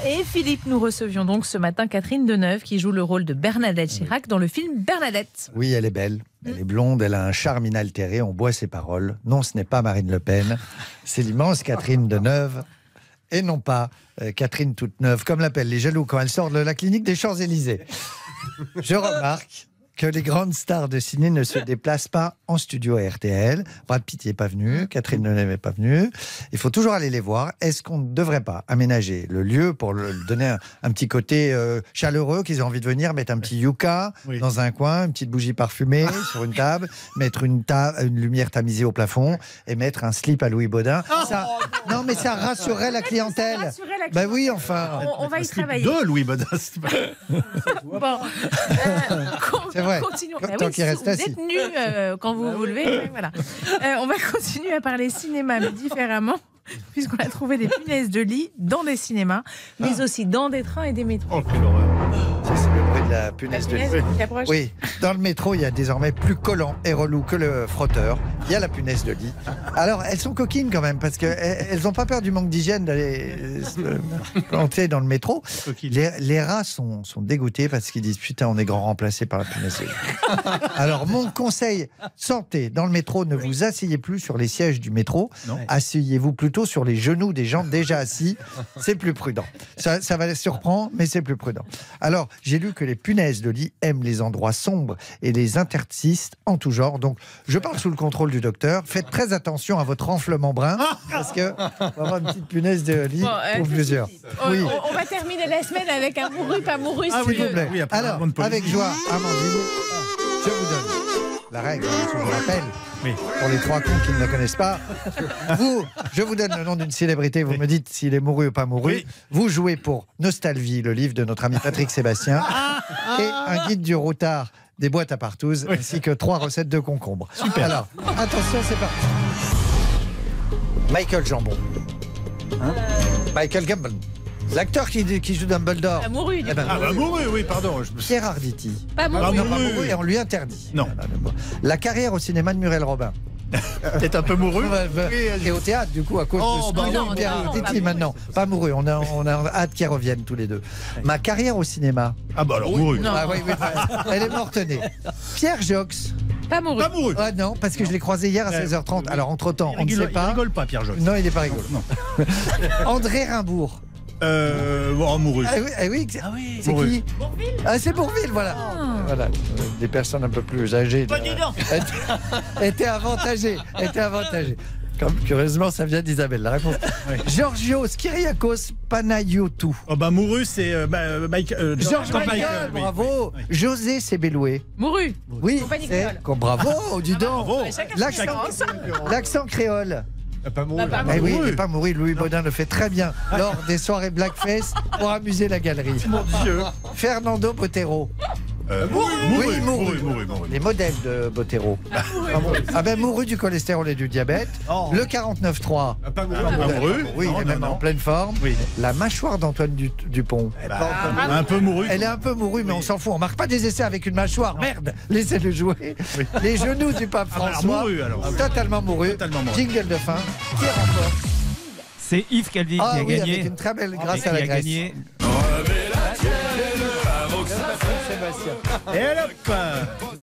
Et Philippe, nous recevions donc ce matin Catherine Deneuve qui joue le rôle de Bernadette Chirac dans le film Bernadette. Oui, elle est belle. Elle est blonde, elle a un charme inaltéré, on boit ses paroles. Non, ce n'est pas Marine Le Pen, c'est l'immense Catherine Deneuve. Et non pas Catherine toute neuve, comme l'appellent les jaloux quand elle sort de la clinique des Champs-Élysées. Je remarque que les grandes stars de ciné ne se déplacent pas en studio à RTL. Brad Pitt n'est pas venu, Catherine Deneuve n'est pas venue. Il faut toujours aller les voir. Est-ce qu'on ne devrait pas aménager le lieu pour donner un petit côté chaleureux, qu'ils aient envie de venir, mettre un petit yucca dans un coin, une petite bougie parfumée sur une table, mettre une lumière tamisée au plafond et mettre un slip à Louis Baudin. Non, mais ça rassurerait la clientèle. Bah oui, enfin. On va y travailler. De Louis Baudin. Bon. C'est vrai. Continuons. Tant qu'il reste vous assis. êtes nu quand vous vous levez. Voilà. On va continuer à parler cinéma, mais différemment, puisqu'on a trouvé des punaises de lit dans des cinémas, mais aussi dans des trains et des métros. Oh, quelle horreur. Ça, c'est le bruit de la punaise de lit. Qui approche. Oui, dans le métro, il y a désormais plus collant et relou que le frotteur. Il y a la punaise de lit. Alors, elles sont coquines quand même, parce qu'elles n'ont pas peur du manque d'hygiène d'aller se planter dans le métro. Les rats sont dégoûtés parce qu'ils disent « Putain, on est grand remplacé par la punaise de lit ». Alors, mon conseil, sortez dans le métro, ne vous asseyez plus sur les sièges du métro. Asseyez-vous plutôt sur les genoux des gens déjà assis. C'est plus prudent. Ça va les surprendre, mais c'est plus prudent. Alors, j'ai lu que les punaises de lit aiment les endroits sombres et les interstices en tout genre. Donc, je parle sous le contrôle du docteur. Faites très attention à votre enflement brun, parce qu'on va avoir une petite punaise de lit pour plusieurs. Oui. On va terminer la semaine avec un mouru, pas mouru, S'il vous plaît. Alors, avec joie, Amandine, je vous donne la règle, je vous rappelle. Pour les trois cons qui ne la connaissent pas, je vous donne le nom d'une célébrité, vous me dites s'il est mouru ou pas mouru. Vous jouez pour Nostalgie, le livre de notre ami Patrick Sébastien, et un guide du routard des boîtes à partouze, ainsi que 3 recettes de concombre. Super. Alors, attention, c'est parti. Michael Jambon. Michael Gambon. L'acteur qui joue Dumbledore. Pas mouru. Mouru, oui, pardon. Pierre Arditi. Pas mouru. Non, pas mouru, et on lui interdit. Non. La carrière au cinéma de Muriel Robin. T'es un peu mouru. Et au théâtre, du coup, à cause de Pierre Arditi, maintenant. Pas mouru, on a hâte qu'ils reviennent tous les deux. Ma carrière au cinéma. Ah bah alors mouru. Elle est mortenée. Pierre Jox. Pas mouru. Pas mouru. Ah non, parce que je l'ai croisé hier à 16h30. Alors, entre-temps, on ne sait pas. Il rigole pas, Pierre Jox. Non, il n'est pas rigolo. Non. André Rimbourg. Mouru. Oui, c'est qui? Bourvil. C'est Bourvil, voilà. Voilà. Des personnes un peu plus âgées étaient avantagées. Comme curieusement, ça vient d'Isabelle, la réponse. Georgios Kyriakos Panayiotou. Oh bah mouru, c'est Georges Michael, bravo. Oui. José Sebéloué. Mouru. Oui, Compagnie c'est créole. bravo, dis donc. Bravo. L'accent créole. Pas mouru. Oui, il n'est pas mouru. Louis Baudin le fait très bien lors des soirées Blackface pour amuser la galerie. Mon Dieu. Fernando Botero. Mouru. Les modèles de Botero. Mouru du cholestérol et du diabète. Le 49.3. Pas mouru. Oui, il est même en pleine forme. La mâchoire d'Antoine Dupont. Un peu mouru. Elle est un peu mourue, mais on s'en fout. On marque pas des essais avec une mâchoire. Merde, laissez-le jouer. Les genoux du pape François. Mouru, alors. Totalement mouru. Jingle de fin. Qui remporte? C'est Yves Calvi qui a gagné. Avec une très belle grâce à la Grèce. Et hop.